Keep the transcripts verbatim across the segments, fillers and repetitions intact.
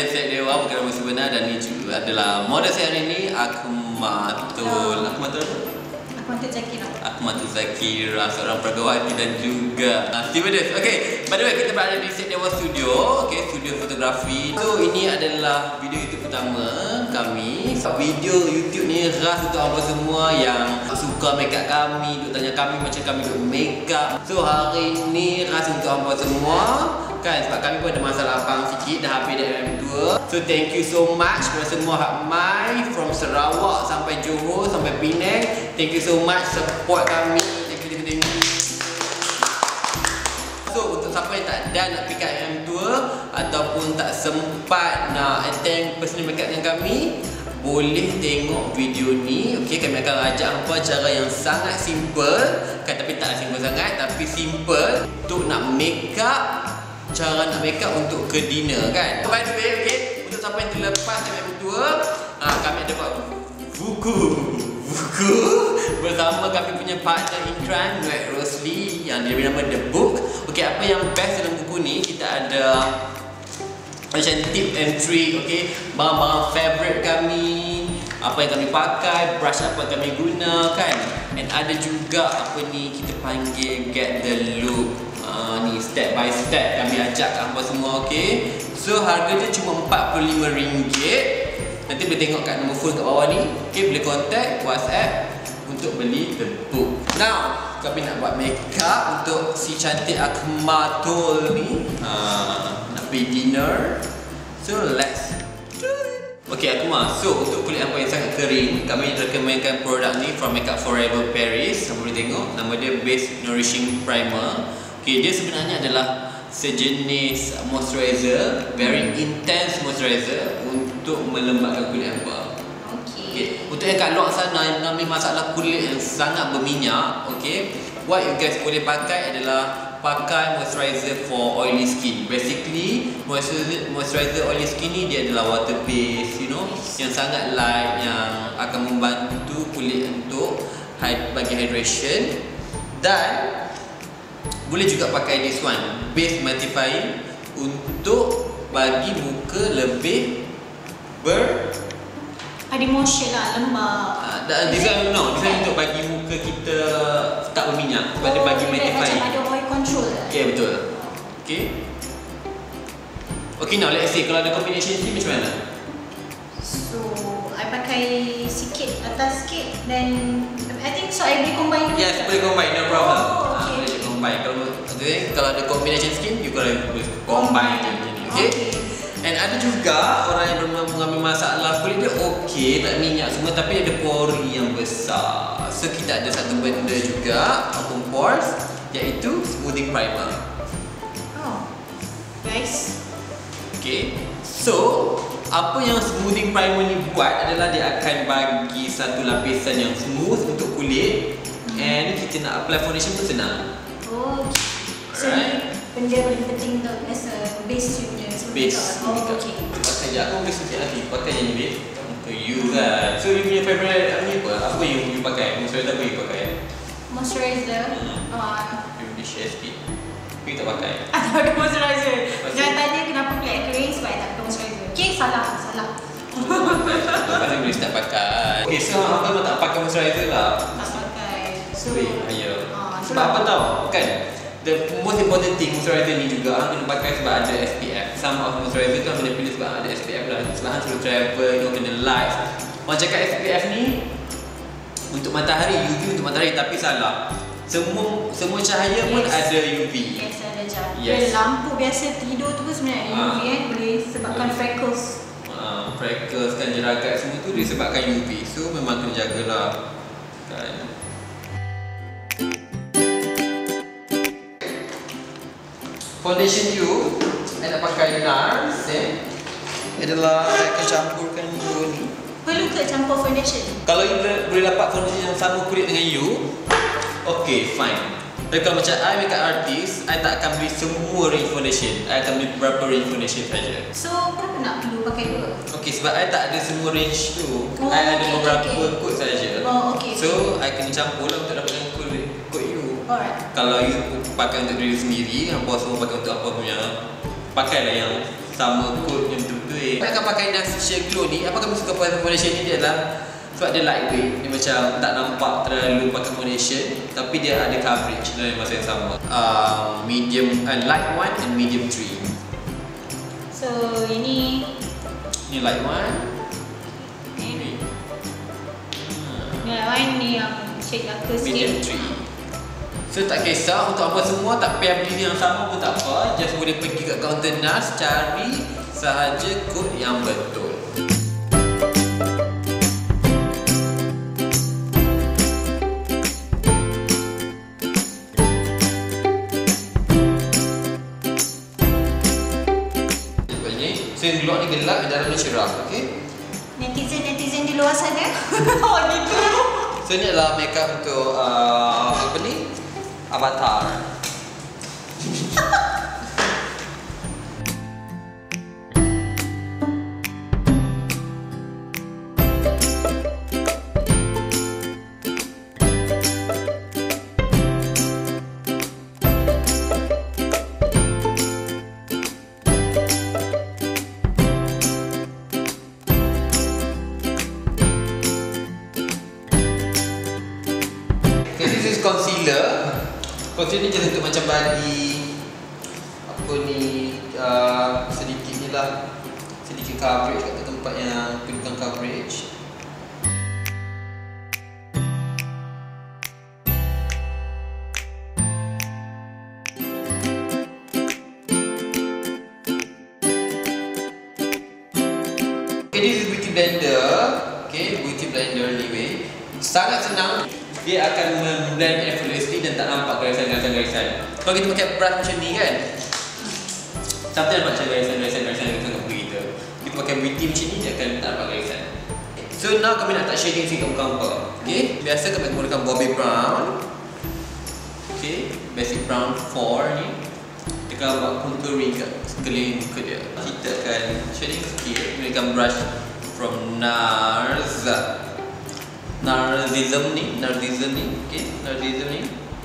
saya Syed Dewa, bukan nama sebenar, dan ini juga adalah model saya hari ini, Akmatul. Akmatul apa? Akmatul Zakira. Akmatul Zakira, seorang pergawati dan juga uh, stewardess. Okay, by the way, kita berada di Syed Dewa Studio, okay, studio fotografi. So, ini adalah video YouTube pertama kami. Video YouTube ni khas untuk anda semua yang suka makeup kami, duk tanya kami macam kami duk makeup. So, hari ini khas untuk anda semua. Kan, sebab kami pun ada masalah abang sikit, dah habis dari M M dua. So thank you so much kepada semua hak mai from Sarawak sampai Johor sampai Penang. Thank you so much support kami. Thank you, thank you, thank you. So untuk siapa yang tak ada nak pick up M M dua ataupun tak sempat nak attend personal makeup dengan kami, boleh tengok video ni. Okay, kami akan ajak apa cara yang sangat simple, kan, tapi tak simple sangat, tapi simple untuk nak makeup, cara nak makeup untuk ke dinner, kan. By the way, okay, untuk siapa yang terlepas M M dua, uh, kami ada buat buku buku bersama kami punya partner in crime, Nuet Rosli, yang dia nama The Book. Okay, apa yang best dalam buku ni, kita ada macam tip and trick, okay, barang-barang favorite kami, apa yang kami pakai, brush apa yang kami guna, kan. And ada juga apa ni kita panggil get the look. Uh, ni step by step kami ajak hangpa semua, okey. So harga dia cuma empat puluh lima ringgit. Nanti boleh tengok kat nombor phone kat bawah ni. Okey, boleh contact WhatsApp untuk beli the book. Now, kami nak buat makeup untuk si cantik Akmatul ni. Uh, nak pergi dinner. So let's do it. Okey, Akmal. So untuk kulit hangpa yang sangat kering, kami rekomenkan produk ni from Makeup Forever Paris. Kamu boleh tengok nama dia Base Nourishing Primer. Okay, dia sebenarnya adalah sejenis moisturizer, very intense moisturizer untuk melembabkan kulit hangpa. Okay. Okay. Untuk yang kat luar sana yang mengalami masalah kulit yang sangat berminyak, okay, what you guys boleh pakai adalah pakai moisturizer for oily skin. Basically, moisturizer, moisturizer oily skin ni dia adalah water based, you know, yang sangat light, yang akan membantu kulit untuk bagi hydration. Dan boleh juga pakai this one, base mattifying, untuk bagi muka lebih ber ada moisture lah, lembab. uh, Dan this one, no, this one untuk bagi muka kita tak berminyak, sebab oh, dia bagi mattifying. Macam ada oil control. Ya, yeah, betul. Okay. Okay, now let's say kalau ada combination ni macam mana? So, I pakai sikit atas sikit, then I think so I boleh combine. Yes, boleh combine, no problem. Oh, okay. uh, boleh combine. Kalau okay, kalau ada combination skin, you boleh combine macam ni. Okay? Okay. And ada juga orang yang mengalami masalah kulit dia okey, tak minyak semua, tapi ada pori yang besar. So kita ada satu benda juga, open pores, iaitu smoothing primer. Oh, guys. Okay. So apa yang smoothing primer ni buat adalah dia akan bagi satu lapisan yang smooth untuk kulit, hmm. and kita nak apply foundation pun senang. Oh, so right. Ni benda paling penting untuk as a base punya base. Oh, okay. Pakai je, aku boleh sikit lagi. Pakai yang ni babe, untuk you kan. So you punya favourite ni apa? Apa yang you pakai? Moisturizer apa you pakai? Moisturizer. Hmm. Uh, You boleh share sikit. You tak pakai? Atau ada moisturizer. Jangan tanya kenapa kulit kering sebab tak pakai moisturizer. Okay, salah, salah. Lepas boleh start pakai. Okay, so apa memang tak pakai moisturizer lah. Tak pakai. So, ayo. Uh, Sebab apa tau? Kan? The most important thing moisturizer ni juga orang kena pakai sebab ada S P F. Some of moisturizer tu orang kena pilih sebab ada S P F lah. Sebab orang suruh travel, you know, kena light. Orang cakap S P F ni untuk matahari, U V untuk matahari, tapi salah. Semua semua cahaya pun yes. ada U V. Yes, ada cahaya. Yes. Lampu biasa tidur tu pun sebenarnya ada U V kan, boleh sebabkan yes. freckles. Uh, freckles kan, jeragat semua tu disebabkan U V. So memang kena jagalah. Kan. Foundation you, saya nak pakai NARS, eh. Adalah saya akan campurkan dua ni. Perlu ke campur foundation? Kalau you boleh dapat foundation yang sama kulit dengan you, okay, fine. Tapi kalau macam I makeup artist, I tak akan beli semua range foundation. I akan beli beberapa range foundation saja. So, kenapa nak perlu pakai dua? Okay, sebab I tak ada semua range tu. Oh, I ada okay, beberapa okay. coat saja. Oh, okay. So, I kena campur lah untuk dapatkan kulit coat you. Alright. Kalau you pakai untuk diri sendiri, hampa semua pakai untuk apa punya, pakailah yang sama coat yang betul-betul surface. Saya akan pakai Nars Sheer Glow ni. Apa kami suka pakai foundation ni, dia adalah sebab dia lightweight. Dia macam tak nampak terlalu pakai foundation, tapi dia ada coverage dalam masa yang sama. Uh, medium, uh, light one and medium three. So ini Ni light one. Ni light one ni yang shade darker Medium sikit. three. So tak kisah untuk apa semua, tak payah beli yang sama pun tak apa. Just boleh pergi kat kaunter Nars, cari sahaja kod yang betul. So yang di luar ni gelap, di dalam ni cerah, okey? Netizen-netizen di luar sana. Oh gitu. So ni adalah makeup untuk uh, apa ni? Avatar. Concealer. Concealer ni just untuk macam bagi apa ni, uh, sedikit ni lah, sedikit coverage kat tempat yang perlukan coverage. Okay, this is beauty blender. Okay, beauty blender anyway. Sangat senang. Dia akan memblend effortlessly dan tak nampak garisan-garisan-garisan. Kalau kita pakai brush macam ni kan, sampai nampak macam garisan-garisan-garisan kat muka kita. Kita pakai beauty macam ni, dia akan tak nampak garisan. So now kami nak tak shading sikit muka hampa. Okay, biasa kami menggunakan Bobbi Brown. Okay, basic brown four ni. Dia akan buat contouring kat sekeliling muka dia. Kita akan shading sikit menggunakan brush from Nars. Narsism ni, Narsism ni, okay, Narsism ni.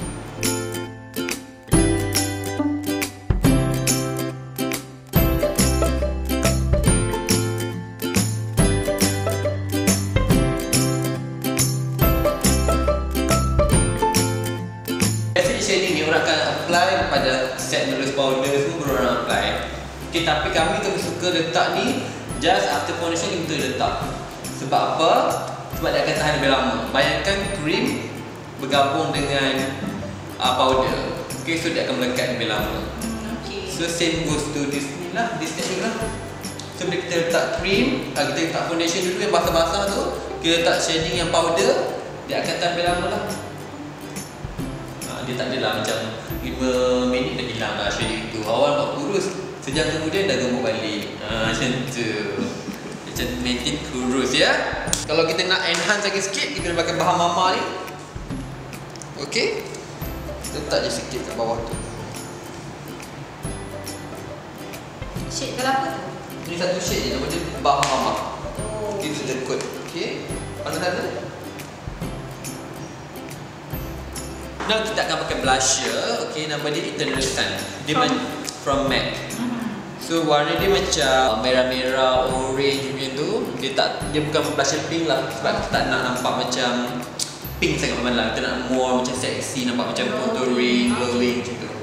Basic shading ni orang akan apply pada set nose powder semua baru orang apply. Okay, tapi kami kami suka letak ni just after foundation kita letak. Sebab apa? Sebab dia akan tahan lebih lama. Bayangkan krim bergabung dengan uh, powder. Okay, so dia akan melekat lebih lama. Okay. So same goes to this ni lah, this technique lah. So bila kita letak krim, uh, kita letak foundation dulu yang basah-basah tu, kita letak shading yang powder, dia akan tahan lebih lama lah. Uh, dia tak adalah macam lima minit dah hilang lah shading tu. Awal buat kurus, sejam kemudian dah gemuk balik. Uh, macam tu. Macam maintain kurus ya. Kalau kita nak enhance lagi sikit, kita kena pakai bahan mama ni. Okey. Letak je sikit kat bawah tu. Shade kelapa tu? Ini satu shade je, nama dia bahan mama. Oh. Itu the code. Okey. Mana sana? Now kita akan pakai blusher. Okey, nama dia Eternal Sun. Dia from, from MAC. Mm-hmm. So warna dia macam merah-merah, orange macam tu. Dia tak, dia bukan blusher pink lah. Sebab kita tak nak nampak macam pink sangat malam. Kita nak more macam sexy, nampak macam contouring, glowing macam tu.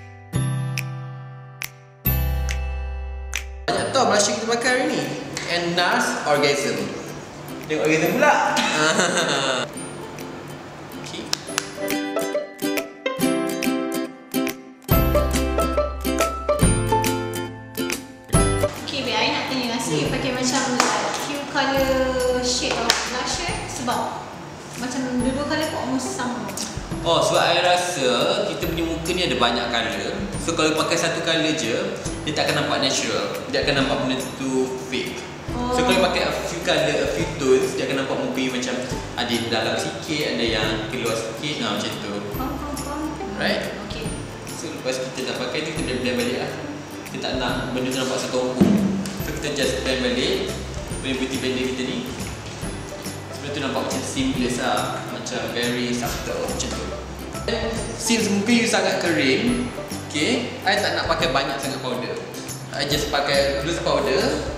Banyak tau blusher kita pakai hari ni. And Nars Orgasm. Tengok Orgasm pula. Pakai macam like few colour shade of blusher sebab macam dua-dua colour pun almost sama. Oh, sebab saya rasa kita punya muka ni ada banyak colour. So kalau pakai satu colour je, dia tak akan nampak natural. Dia akan nampak benda tu fake. Oh. So kalau pakai a few colour, a few tones, dia akan nampak muka you macam ada yang dalam sikit, ada yang keluar sikit, nah, macam tu. Oh, oh, oh. Right? Okay. So lepas kita dah pakai tu, kita blend-blend balik lah. Kita tak nak benda tu nampak setompong. So kita just blend balik punya beauty blender kita ni. Benda tu nampak macam seamless lah, macam very subtle macam tu. Since muka you sangat kering, okay, I tak nak pakai banyak sangat powder. I just pakai loose powder.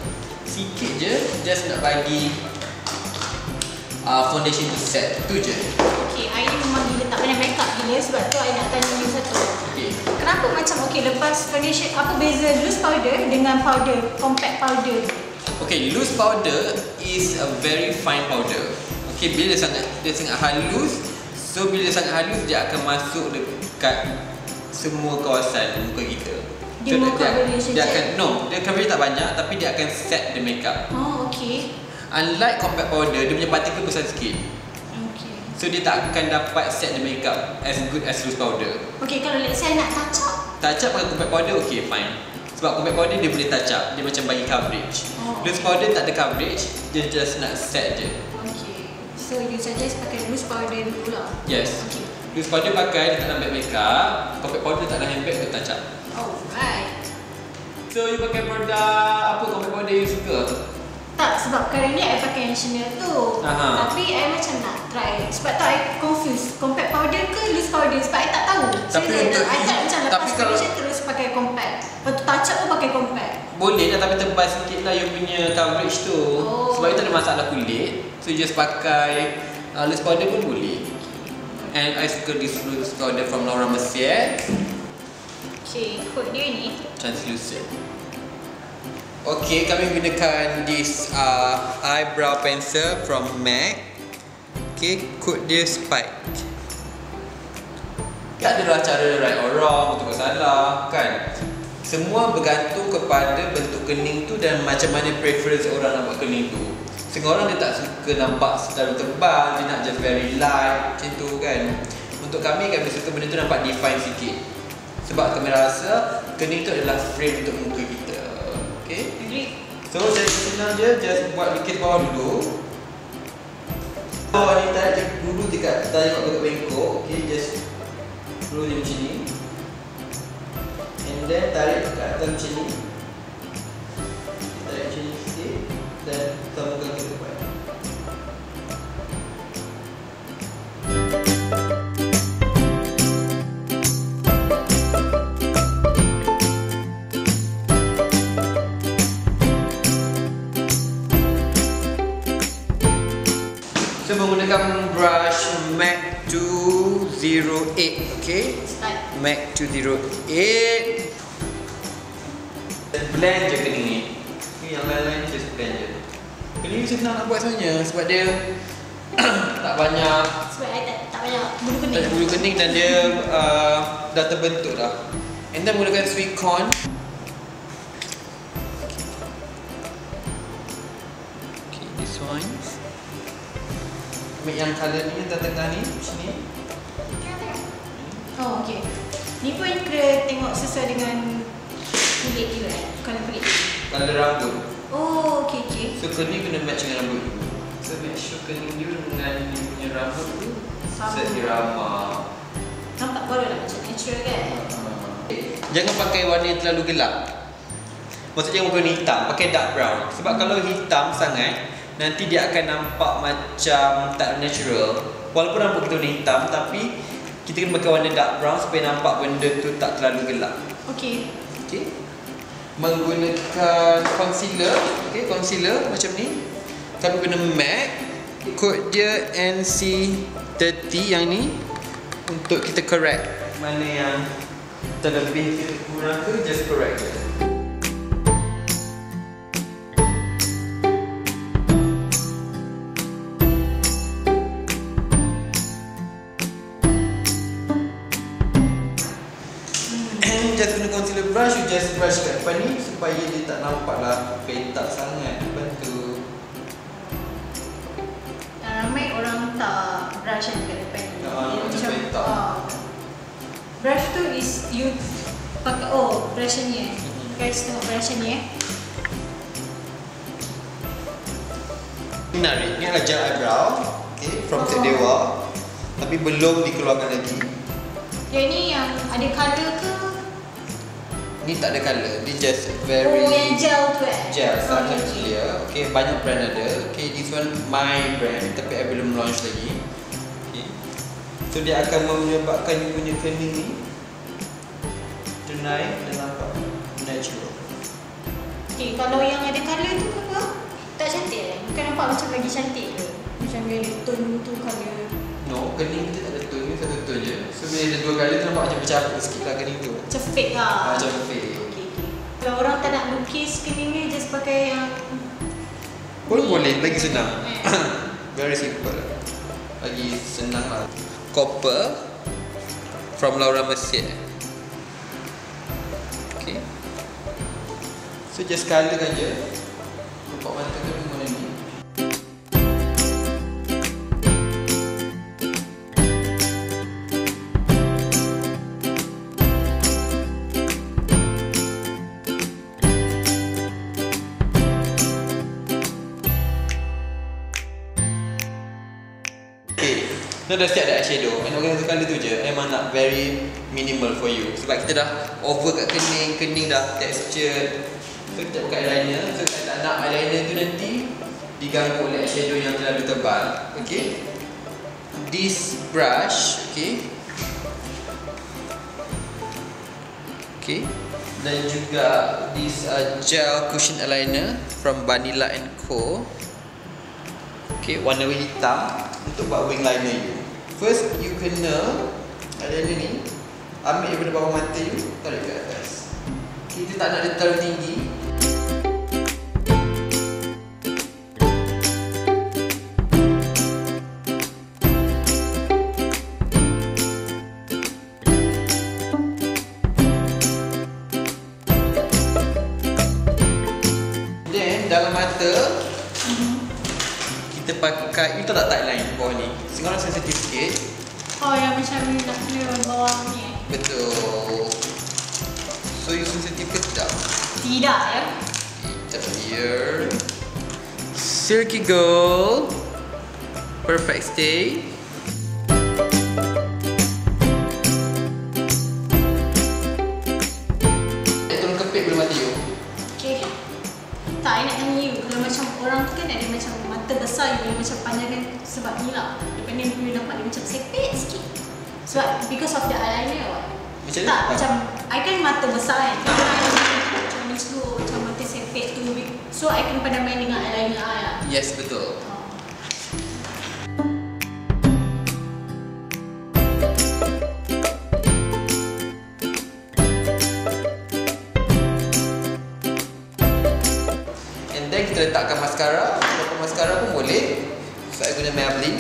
sikit je, just nak bagi uh, foundation tu set. Tu je. Okay, I ni memang gila tak banyak makeup gila. Sebab tu I nak tanya you satu. Okay. Kenapa macam okay lepas foundation, apa beza loose powder dengan powder, compact powder? Okay, loose powder is a very fine powder. Okay, bila dia sangat dia sangat halus, so bila dia sangat halus dia akan masuk dekat semua kawasan muka kita. Dia so, mau dia, coverage dia je? akan no, dia coverage tak banyak tapi dia akan set the makeup. Oh, okay. Unlike compact powder, dia punya particle besar sikit. Okay. So dia tak akan dapat set the makeup as good as loose powder. Okay, kalau let's say I nak touch up. Touch up pakai compact powder, okay fine. Sebab compact powder dia boleh touch up, dia macam bagi coverage. Oh. Loose powder tak ada coverage, dia just nak set je. Okay. So you suggest pakai loose powder dulu lah. Yes. Okay. Loose powder pakai dia tak nak makeup, compact powder tak nak handbag untuk touch up. Alright. So you pakai produk apa compact powder you suka? Tak, sebab kali ni I pakai yang Chanel tu. Aha. Tapi I macam nak try. Sebab tu I confused. Compact powder ke loose powder? Sebab I tak tahu. Tapi Saya untuk I tak macam tapi lepas kalau- foundation terus pakai compact. Lepas tu touch up pun pakai compact. Boleh lah tapi tebal sikit lah you punya coverage tu. Oh. Sebab you tak ada masalah kulit. So you just pakai uh, loose powder pun boleh. And I suka this loose powder from Laura Mercier. Okay, kod dia ni. Translucent. Okay, kami gunakan this uh, eyebrow pencil from MAC. Okay, kod dia Spike. Tak adalah cara right or wrong, betul ke salah, kan? Semua bergantung kepada bentuk kening tu dan macam mana preference orang nak buat kening tu. Setengah orang dia tak suka nampak terlalu tebal, dia nak just very light, macam tu kan. Untuk kami, kami suka benda tu nampak define sikit. Sebab kami rasa kening tu adalah frame untuk muka kita. Okay? Agree. So, saya senang je, just buat lukis bawah dulu. Bawah ni tarik je dulu dekat, kita tengok dekat bengkok. Okay, just dulu dia macam ni. And then tarik dekat atas macam ni. Tarik macam ni sikit. Dan sambungkan ke depan. So menggunakan brush MAC two oh eight, okay? Start. MAC two oh eight. Blend je kening ni. Ni yang lain-lain just blend je. Kening ni senang nak buat sebenarnya sebab dia tak banyak Sebab I tak, tak banyak bulu tak kening. ada bulu kening dan dia uh, dah terbentuk dah. And then menggunakan sweet corn. Okay, this one. Ambil yang colour ni, yang tengah ni, sini. Oh, okay. Ni pun kena tengok sesuai dengan kulit dia eh? Kalau kulit. Colour rambut. Oh, okay, okay. So kening kena match dengan rambut dulu. So make sure kening dia dengan dia punya rambut tu Sama. seirama. Nampak baru lah macam natural kan? Jangan pakai warna yang terlalu gelap. Maksudnya warna hitam, pakai dark brown. Sebab kalau hitam sangat, nanti dia akan nampak macam tak natural. Walaupun rambut kita warna hitam, tapi kita kena pakai warna dark brown supaya nampak benda tu tak terlalu gelap. Okay. Okay. Menggunakan concealer. Okay, concealer macam ni. Kami guna MAC. Kod dia N C thirty yang ni. Untuk kita correct mana yang terlebih kita kurang ke, just correct je. And just guna concealer brush, you just brush kat depan ni supaya dia tak nampak lah petak sangat. Bantu. Dan ramai orang tak brush kan kat depan ni. Ah, Dia macam petak. ah. Brush tu is you pakai, oh brush ni eh. Guys tengok brush ni eh. Menarik, ni adalah gel eyebrow, okay, from Set Dewa. Tapi belum dikeluarkan lagi. Yang ni yang ada colour ke? Ni tak ada colour, dia just very Oh yang gel tu eh? gel, Oh, sangat okay. clear. Okay, banyak brand ada. Okay, this one my brand, tapi I belum launch lagi. Okay. So dia akan menyebabkan you punya kening ni ternaik dan nampak natural. Okay, kalau yang ada colour tu ke apa? Tak cantik eh? Bukan nampak macam lagi cantik ke? Macam dia ada tone tu colour. No, kening kita tak ada tone, ni satu tone je. So bila ada dua colour tu nampak macam bercampur sikit lah kening tu. Macam fake lah. Ah, macam fake. Okay, okay. Kalau orang tak nak lukis kening ni, just pakai yang Pun boleh, lagi senang. Eh. Very simple. Lagi senang lah. Copper from Laura Mercier. Okay. So just colourkan je. Nampak mata tu dengan ni. Kita dah siap dah eyeshadow. And orang satu colour tu je. Memang nak very minimal for you. Sebab kita dah over kat kening, kening dah texture. So kita buka eyeliner. So kita tak nak eyeliner tu nanti diganggu oleh eyeshadow yang terlalu tebal. Okay. This brush, okay. Okay. Dan juga this uh, gel cushion eyeliner from Vanilla and Co. Okay, warna hitam untuk buat wing liner you. First, you kena eyeliner ni ambil daripada bawah mata you, tarik ke atas. Kita tak nak dia terlalu tinggi. Then, dalam mata kita pakai, you tak tak tight bawah ni. Sekarang sensitif sikit. oh yang macam nak clear bawah ni eh? Betul. So you sensitif ke tidak? Tidak ya. Just here. Silky Gold. Perfect stay. Eh, tolong kepit bulu mata you. Okay. Tak, I nak tanya you. Kalau macam orang tu kan ada macam mata besar you, dia macam pandangan sebab ni lah. Depending you nampak dia macam sepet sikit. Sebab because of the eyeliner what? Macam tak, mana? macam I kan mata besar kan. Kalau I macam ni slow, macam mata sepet tu. So I kena pandang main dengan eyeliner I lah. Yes, betul. And then kita letakkan maskara. Lepas maskara pun boleh. So I guna Maybelline.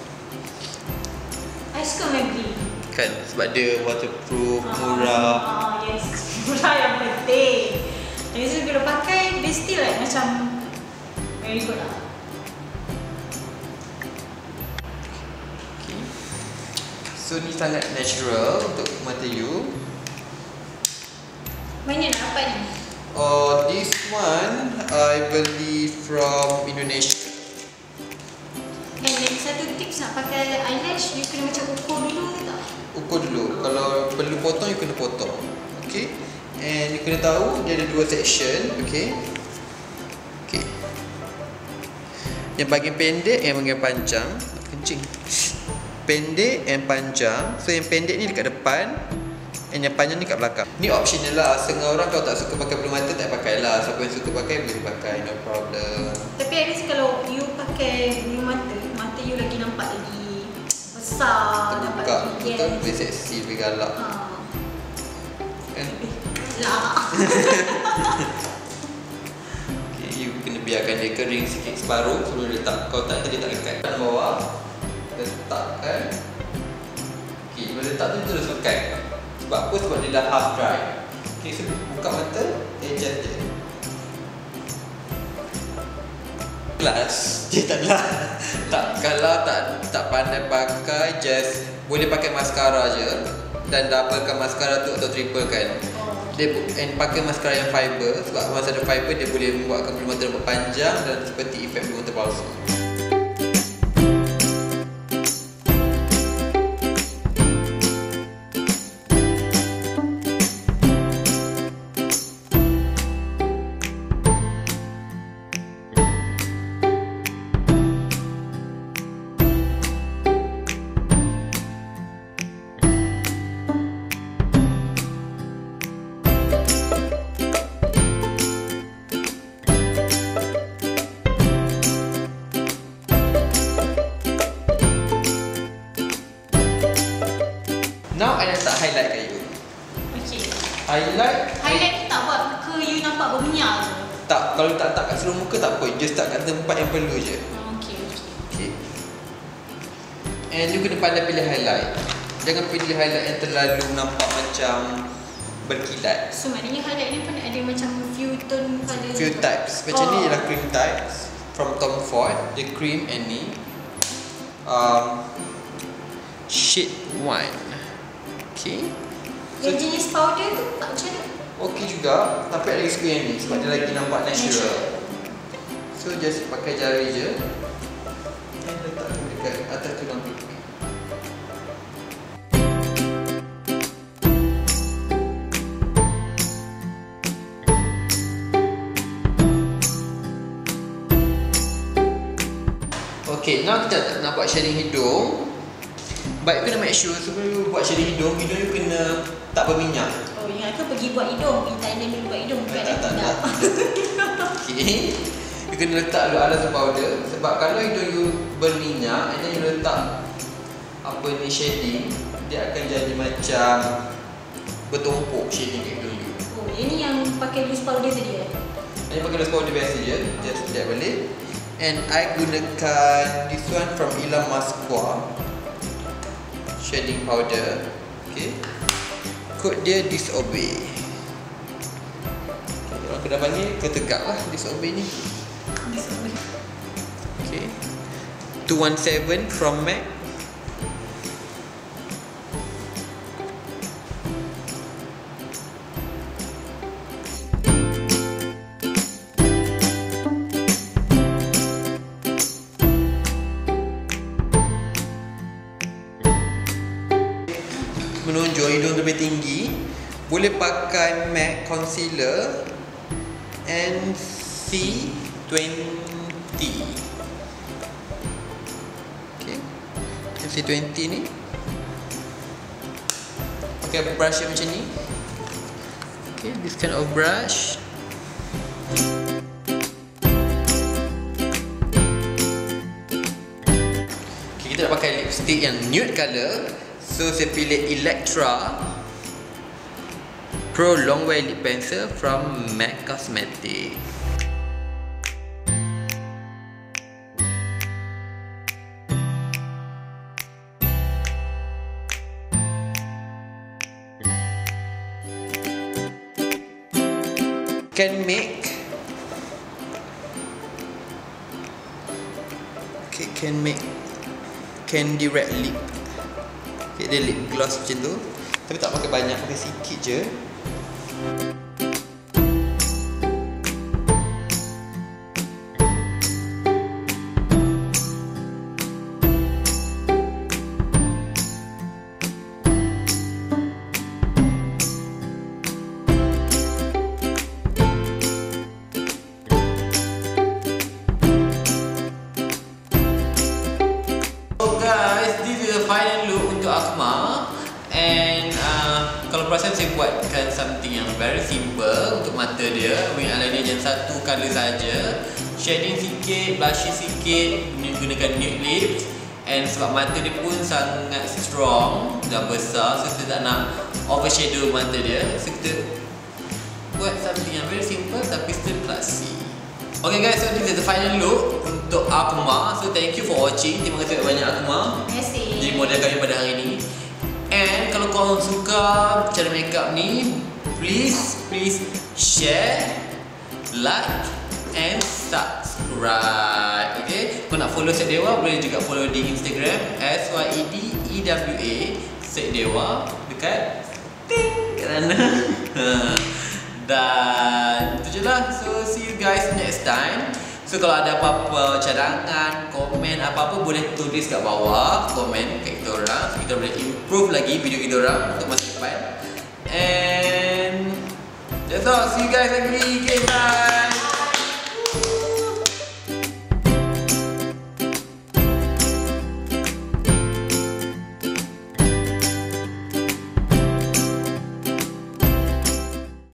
I suka Maybelline. Kan, sebab dia waterproof, Ah, murah. Ah, yes. Murah yang penting. Jadi so, bila pakai, dia still like macam very good lah. Okay. So ni sangat natural untuk mata you. Mana nak dapat ni? Oh, this one I beli from Indonesia. And lagi satu tips nak pakai eyelash, you kena macam ukur dulu ke tak? Ukur dulu. Kalau perlu potong, you kena potong. Okay. And you kena tahu dia ada dua section. Okay. Okay. Yang bahagian pendek, yang bahagian panjang. Kencing. Pendek and panjang. So yang pendek ni dekat depan, and yang panjang ni kat belakang. Ni optional lah. Setengah orang kalau tak suka pakai bulu mata, tak pakai lah. Siapa yang suka pakai, boleh pakai. No problem. Tapi at least kalau you pakai bulu mata, mata you lagi nampak lagi besar. Nampak Buka. lagi Betul. yes. Lebih seksi, lebih galak. Ha. Kan? Lah. Okay, you kena biarkan dia kering sikit separuh sebelum letak. Kalau tak, dia tak lekat. Kat bawah, letakkan. Okay, bila letak tu terus lekat. Sebab apa? Sebab dia dah half dry. Okay, so buka mata, adjust dia. Kelas. Dia tak lah. Tak, kalau tak tak pandai pakai, just boleh pakai maskara je. Dan doublekan maskara tu atau triplekan. Dia and pakai maskara yang fiber. Sebab masa ada fiber, dia boleh membuatkan bulu mata nampak panjang dan seperti efek bulu mata palsu. highlight kat you. Okay. Highlight Highlight ni tak buat ke you nampak berminyak je? tak, kalau tak tak kat seluruh muka tak apa, just tak kat tempat yang perlu je. Oh, okay, okay. Okay. And you kena pandai pilih highlight. Jangan pilih highlight yang terlalu nampak macam berkilat. So maknanya highlight ni pun ada macam few tone colour. Few types. Macam oh. ni ialah cream types from Tom Ford. The cream and ni um, shade one. Okay. Yang so, jenis powder tu tak macam mana? Okay juga, tapi ada suka yang ni sebab dia lagi nampak natural. natural. So just pakai jari je dan letak dekat atas tulang pipi. Okay, now kita nak buat shading hidung. Baik, kena make sure sebelum you buat shading hidung, hidung you kena tak berminyak. Oh, ingat ke pergi buat hidung? Pergi Thailand dulu buat hidung. Bukan Tak, tak, tak. Okay. You kena letak dulu alas powder. Sebab kalau hidung you berminyak and then you letak apa ni shading, dia akan jadi macam bertumpuk shading kat hidung you. Oh, ini yang pakai loose powder tadi eh? Ini pakai loose powder biasa je. Just lihat balik. And I gunakan this one from Ilam Masqua shading powder. Okay. Kod dia Disobey. Okay, orang kena panggil ketegak lah Disobey ni. Disobey. Okay. two seventeen from MAC. Menonjol hidung lebih tinggi, boleh pakai MAC concealer N C twenty. Okay, N C twenty ni pakai brush yang macam ni. Okay, this kind of brush. Okay, kita nak pakai lipstick yang nude colour. So saya pilih Electra Pro Long Wear Lip Pencil from MAC Cosmetics. Can make Okay, can make Candy Red Lip. Okay, dia lip gloss macam tu. Tapi tak pakai banyak, pakai sikit je. Final look untuk Akmal. And uh, kalau perasan saya buatkan something yang very simple untuk mata dia. Wing eyeliner yang satu colour saja, shading sikit, blushing sikit, gunakan nude lips. And sebab mata dia pun sangat strong dan besar, so kita tak nak overshadow mata dia, so kita buat something yang very simple tapi still classy. Okay guys, so this is the final look untuk Akmal. So thank you for watching. Terima kasih banyak Akmal. Terima kasih. Jadi model kami pada hari ini. And kalau korang suka cara makeup ni, please please share, like and subscribe. Okay, kau nak follow Set Dewa, boleh juga follow di Instagram S Y E D E W A Set Dewa dekat ting kat sana. Dan itu je lah. So see you guys next time. So kalau ada apa-apa cadangan, komen, apa-apa boleh tulis kat bawah, komen kat kita orang, so kita boleh improve lagi video kita orang untuk masa depan. And that's all. See you guys lagi. Okay, bye.